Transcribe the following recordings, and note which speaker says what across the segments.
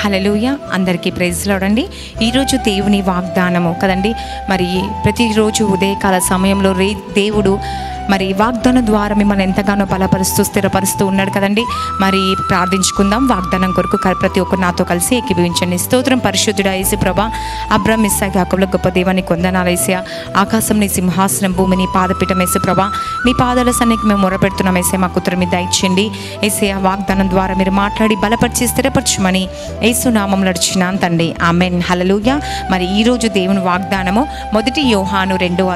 Speaker 1: హల్లెలూయా. అందరికీ praise lord అండి. ఈరోజు దేవుని వాగ్దానము కదండి. మరి ప్రతిరోజు ఉదయకాల సమయంలో దేవుడు మరి వాగ్దానం ద్వారా మిమ్మల్ని ఎంతగానో బలపరుస్తూ స్థిరపరుస్తూ ఉన్నాడు కదండి. మరి ప్రార్థించుకుందాం. వాగ్దానం కొరకు ప్రతి ఒక్కరు నాతో కలిసి ఏకీభవించండి. స్తోత్రం పరిశుద్ధుడా యేసు ప్రభా, అబ్రహాము ఇస్సాకు యాకోబుల గొప్ప దేవానికి వందనాలు యేసయ్యా. ఆకాశం నీ సింహాసనం, భూమి నీ పాదపీఠం యేసు ప్రభా. నీ పాదాల సన్నిధికి మేము మొరపెడుతున్నాం యేసయ్యా. మాకు ఉత్తరం మీద దయచేయండి యేసయ్యా. వాగ్దానం ద్వారా మీరు మాట్లాడి బలపరిచి స్థిరపరచమని యేసు నామములో నడుచున్నాను తండ్రి. ఆమేన్. హల్లెలూయా. మరి ఈరోజు దేవుని వాగ్దానము 1 యోహాను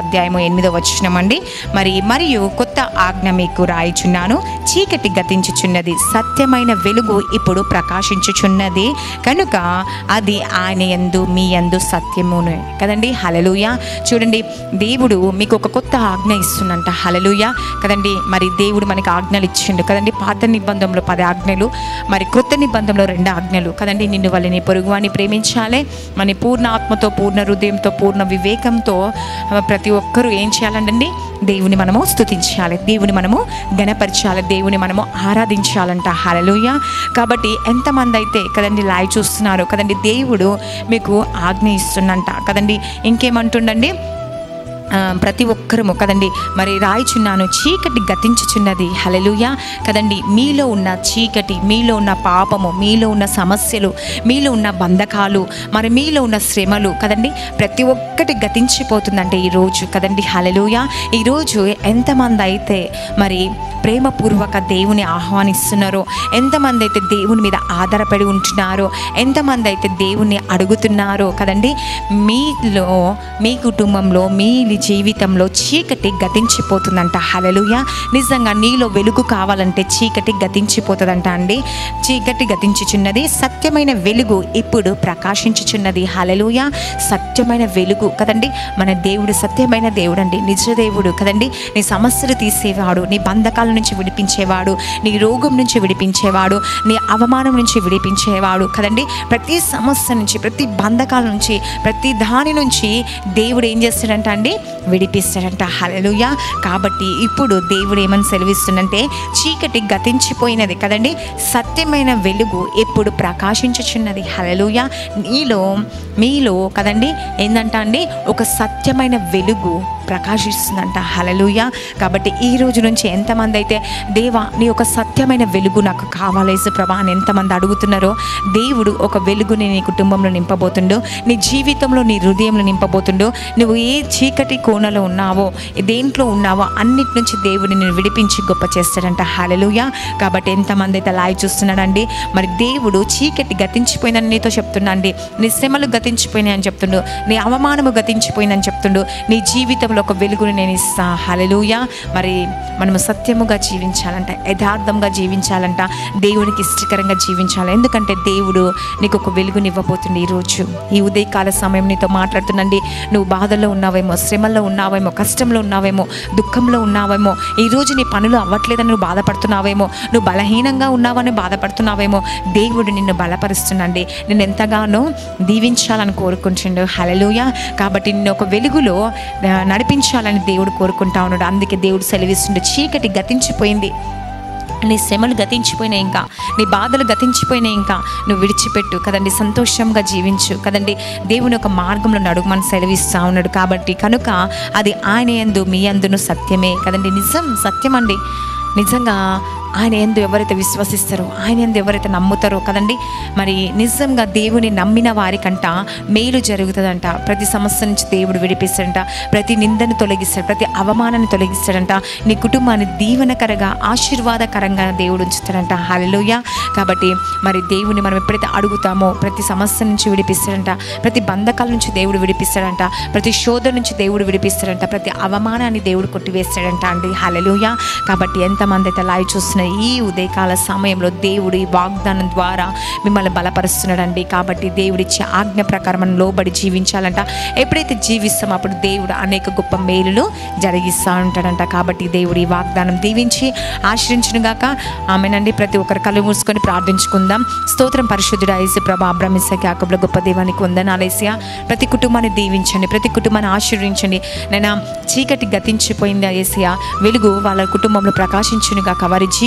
Speaker 1: 2:8 అండి. మరియు కొత్త ఆజ్ఞ మీకు రాయిచున్నాను, చీకటి గతించుచున్నది, సత్యమైన వెలుగు ఇప్పుడు ప్రకాశించుచున్నది కనుక అది ఆయన యందు మీ యందు సత్యమును కదండి. హల్లెలూయా. చూడండి, దేవుడు మీకు ఒక కొత్త ఆజ్ఞ ఇస్తున్నంట. హల్లెలూయా కదండి. మరి దేవుడు మనకి ఆజ్ఞలు ఇచ్చిండు కదండి. పాత నిబంధనలో 10 ఆజ్ఞలు, మరి క్రొత్త నిబంధనలో 2 ఆజ్ఞలు కదండి. నిన్ను వల్ల నీ పొరుగువాని ప్రేమించాలి, మన పూర్ణ ఆత్మతో, పూర్ణ హృదయంతో, పూర్ణ వివేకంతో ప్రతి ఒక్కరూ ఏం చేయాలండి? దేవుని మనము స్తుతించాలి, దేవుని మనము గణపరచాలి, దేవుని మనము ఆరాధించాలంట. హల్లెలూయా. కాబట్టి ఎంతమంది అయితే కదండి లైవ్ చూస్తున్నారు కదండి, దేవుడు మీకు ఆజ్ఞ ఇస్తున్నంట కదండి. ఇంకేమంటుండండి? ప్రతి ఒక్కరము కదండి మరి రాయిచున్నాను, చీకటి గతించుచున్నది. హల్లెలూయా కదండి. మీలో ఉన్న చీకటి, మీలో ఉన్న పాపము, మీలో ఉన్న సమస్యలు, మీలో ఉన్న బంధకాలు, మరి మీలో ఉన్న శ్రమలు కదండి, ప్రతి ఒక్కటి గతించిపోతుందంటే ఈరోజు కదండి. హల్లెలూయా. ఈరోజు ఎంతమంది అయితే మరి ప్రేమపూర్వక దేవుని ఆహ్వానిస్తున్నారో, ఎంతమంది అయితే దేవుని మీద ఆధారపడి ఉంటున్నారో, ఎంతమంది అయితే దేవుణ్ణి అడుగుతున్నారో కదండి, మీలో, మీ కుటుంబంలో, మీ జీవితంలో చీకటి గతించిపోతుందంట. హల్లెలూయా. నిజంగా నీలో వెలుగు కావాలంటే చీకటి గతించిపోతుందంట అండి. చీకటి గతించుచున్నది, సత్యమైన వెలుగు ఇప్పుడు ప్రకాశించుచున్నది. హల్లెలూయా. సత్యమైన వెలుగు కదండి. మన దేవుడు సత్యమైన దేవుడు అండి, నిజ దేవుడు కదండి. నీ సమస్యలు తీసేవాడు, నీ బంధకాల నుంచి విడిపించేవాడు, నీ రోగం నుంచి విడిపించేవాడు, నీ అవమానం నుంచి విడిపించేవాడు కదండి. ప్రతి సమస్య నుంచి, ప్రతి బంధకాల నుంచి, ప్రతి దాని నుంచి దేవుడు ఏం చేస్తాడంట అండి? విడిపిస్తాడంట. హల్లెలూయా. కాబట్టి ఇప్పుడు దేవుడు ఏమని సెలవిస్తుందంటే, చీకటి గతించిపోయినది కదండి, సత్యమైన వెలుగు ఎప్పుడు ప్రకాశించుచున్నది. హల్లెలూయా. మీలో కదండి ఏందంట అండి? ఒక సత్యమైన వెలుగు ప్రకాశిస్తుందంట. హల్లెలూయా. కాబట్టి ఈ రోజు నుంచి ఎంతమంది అయితే దేవా నీ ఒక సత్యమైన వెలుగు నాకు కావాలి యేసు ప్రభా అని ఎంతమంది అడుగుతున్నారో, దేవుడు ఒక వెలుగుని నీ కుటుంబంలో నింపబోతుండో, నీ జీవితంలో, నీ హృదయంలో నింపబోతుండో. నువ్వు ఏ చీకటి కోణలో ఉన్నావో, దేంట్లో ఉన్నావో అన్నిటి నుంచి దేవుడిని నేను విడిపించి గొప్ప చేస్తాడంట. హల్లెలూయా. కాబట్టి ఎంతమంది అయితే లైవ్ చూస్తున్నాడండి, మరి దేవుడు చీకటి గతించిపోయిందని నీతో చెప్తున్నాండి, నీ శ్రమలు గతించిపోయినాయని చెప్తుండు, నీ అవమానము గతించిపోయిందని చెప్తుండు, నీ జీవితంలో ఒక వెలుగుని నేను ఇస్తా. హల్లెలూయా. మరి మనము సత్యముగా జీవించాలంట, యథార్థంగా జీవించాలంట, దేవునికి ఇష్టకరంగా జీవించాలి. ఎందుకంటే దేవుడు నీకు ఒక వెలుగుని ఇవ్వబోతుంది. ఈరోజు ఈ ఉదయకాల సమయం నీతో మాట్లాడుతుందండి. నువ్వు బాధల్లో ఉన్నావేమో, శ్రమల్లో ఉన్నావేమో, కష్టంలో ఉన్నావేమో, దుఃఖంలో ఉన్నావేమో, ఈరోజు నీ పనులు అవ్వట్లేదని నువ్వు బాధపడుతున్నావేమో, నువ్వు బలహీనంగా ఉన్నావని బాధపడుతున్నావేమో, దేవుడు నిన్ను బలపరుస్తుందండి, నిన్ను ఎంతగానో దీవించాలని కోరుకుంటుండు. హల్లెలూయా. కాబట్టి నిన్ను ఒక వెలుగులో నడిపించాలని దేవుడు కోరుకుంటా ఉన్నాడు. అందుకే దేవుడు సెలవిస్తుండే, చీకటి గతించిపోయింది, నీ శ్రమలు గతించిపోయినాయి, ఇంకా నీ బాధలు గతించిపోయినాయి, ఇంకా నువ్వు విడిచిపెట్టు కదండి, సంతోషంగా జీవించు కదండి, దేవుని ఒక మార్గంలో నడుమని సెలవిస్తూ ఉన్నాడు. కాబట్టి కనుక అది ఆయన యందు మీ యందును సత్యమే కదండి. నిజం, సత్యం అండి. నిజంగా ఆయన యందు ఎవరైతే విశ్వసిస్తారో, ఆయన యందు ఎవరైతే నమ్ముతారో కదండి, మరి నిజంగా దేవుని నమ్మిన వారికంట మేలు జరుగుతుందంట. ప్రతి సమస్య నుంచి దేవుడు విడిపిస్తాడంట, ప్రతి నిందను తొలగిస్తాడు, ప్రతి అవమానాన్ని తొలగిస్తాడంట, నీ కుటుంబాన్ని దీవెనకరంగా, ఆశీర్వాదకరంగా దేవుడు ఉంచుతాడంట. హల్లెలూయా. కాబట్టి మరి దేవుని మనం ఎప్పుడైతే అడుగుతామో ప్రతి సమస్య నుంచి విడిపిస్తాడంట, ప్రతి బంధకాల నుంచి దేవుడు విడిపిస్తాడంట, ప్రతి శోధన నుంచి దేవుడు విడిపిస్తాడంట, ప్రతి అవమానాన్ని దేవుడు కొట్టివేస్తాడంట అండి. హల్లెలూయా. కాబట్టి ఎంతమంది అయితే లైవ్ చూస్తున్నారు ఈ ఉదయకాల సమయంలో, దేవుడు ఈ వాగ్దానం ద్వారా మిమ్మల్ని బలపరుస్తున్నాడండి. కాబట్టి దేవుడిచ్చే ఆజ్ఞ ప్రకారం మనం లోబడి జీవించాలంట. ఎప్పుడైతే జీవిస్తామో అప్పుడు దేవుడు అనేక గొప్ప మేలులు జరిగిస్తూ ఉంటాడంట. కాబట్టి దేవుడు ఈ వాగ్దానం దీవించి ఆశ్రయించునుగాక. ఆమెనండి. ప్రతి ఒక్కరు కళ్ళు మూసుకొని ప్రార్థించుకుందాం. స్తోత్రం పరిశుద్ధుడా యేసు ప్రభా, అబ్రహాము ఇస్సాకు యాకోబుల గొప్ప దేవానికి వందనాలు యేసయ్యా. ప్రతి కుటుంబాన్ని దీవించండి, ప్రతి కుటుంబాన్ని ఆశీర్వదించండి. నేను చీకటి గతించిపోయిందా యేసయ్యా, వెలుగు వాళ్ళ కుటుంబంలో ప్రకాశించునుగాక. వారి జీవితం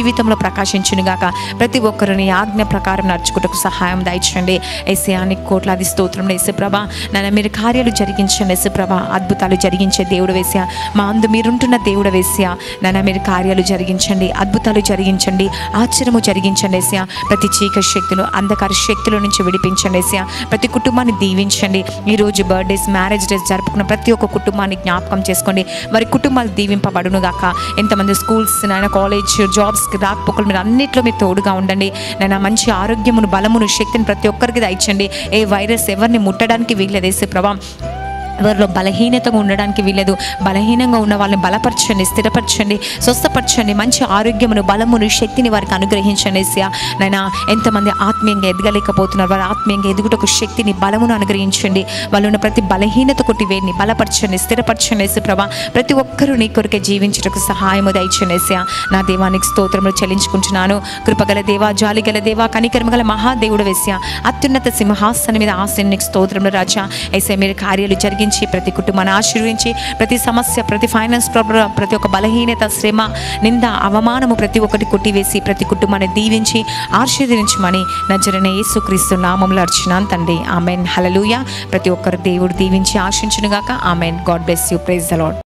Speaker 1: జీవితంలో ప్రకాశించునుగాక. ప్రతి ఒక్కరిని ఆజ్ఞ ప్రకారం నడుచుకుంటకు సహాయం దయచండి. ఏసయానికి కోట్లాది స్తోత్రం యేసుప్రభ. నన్ను మీరు కార్యాలు జరిగించండి యేసుప్రభ. అద్భుతాలు జరిగించే దేవుడు వేసా, మా అందు మీరుంటున్న దేవుడు వేసా. నన్ను మీరు కార్యాలు జరిగించండి, అద్భుతాలు జరిగించండి, ఆశ్చర్యము జరిగించండి ఏసయా. ప్రతి చీకటి శక్తులు, అంధకార శక్తుల నుంచి విడిపించండి ఏసయా. ప్రతి కుటుంబాన్ని దీవించండి. ఈరోజు బర్త్డేస్, మ్యారేజ్ డేస్ జరుపుకున్న ప్రతి ఒక్క కుటుంబాన్ని జ్ఞాపకం చేసుకోండి. వారి కుటుంబాలు దీవింపబడును గాక. ఎంతమంది స్కూల్స్ నాయన, కాలేజ్, జాబ్స్కి రాకపోకలు మీరు అన్నిట్లో మీరు తోడుగా ఉండండి నాయన. మంచి ఆరోగ్యమును, బలమును, శక్తిని ప్రతి ఒక్కరికి దయచండి. ఏ వైరస్ ఎవరిని ముట్టడానికి వీల్లేదు యేసుప్రభా. ఎవరిలో బలహీనతగా ఉండడానికి వీలేదు. బలహీనంగా ఉన్న వాళ్ళని బలపరచండి, స్థిరపరచండి, స్వస్థపరచండి. మంచి ఆరోగ్యమును, బలమును, శక్తిని వారికి అనుగ్రహించండి ఏసయ్యా. నైనా ఎంతమంది ఆత్మీయంగా ఎదగలేకపోతున్నారు, వారి ఆత్మీయంగా ఎదుగుటకు శక్తిని, బలమును అనుగ్రహించండి. వాళ్ళు ఉన్న ప్రతి బలహీనత కొట్టివేడిని బలపరచండి, స్థిరపరచండి యేసుప్రభా. ప్రతి ఒక్కరూ నీ కొరకే జీవించుటకు సహాయము దయచండి ఏసయ్యా. నా దేవానికి స్తోత్రములు చెల్లించుకుంటున్నాను. కృపగల దేవా, జాలిగల దేవా, కనికరమగల మహాదేవుడు వేసా. అత్యున్నత సింహాసనం మీద ఆసీనునికి స్తోత్రములు రాజా. ఏసయ్యా మీరు కార్యాలు జరిగి ప్రతి కుటుంబాన్ని ఆశీర్వించి, ప్రతి సమస్య, ప్రతి ఫైనాన్స్ ప్రాబ్లం, ప్రతి ఒక్క బలహీనత, శ్రమ, నింద, అవమానము ప్రతి ఒక్కటి కొట్టివేసి ప్రతి కుటుంబాన్ని దీవించి ఆశీర్వదించమని నజరేయుడైన యేసుక్రీస్తు నామములో అర్చున్నాను తండ్రి. ఆమెన్. హల్లెలూయా. ప్రతి ఒక్కరు దేవుడు దీవించి ఆశించునుగాక. ఆమెన్. God bless you. Praise the lord.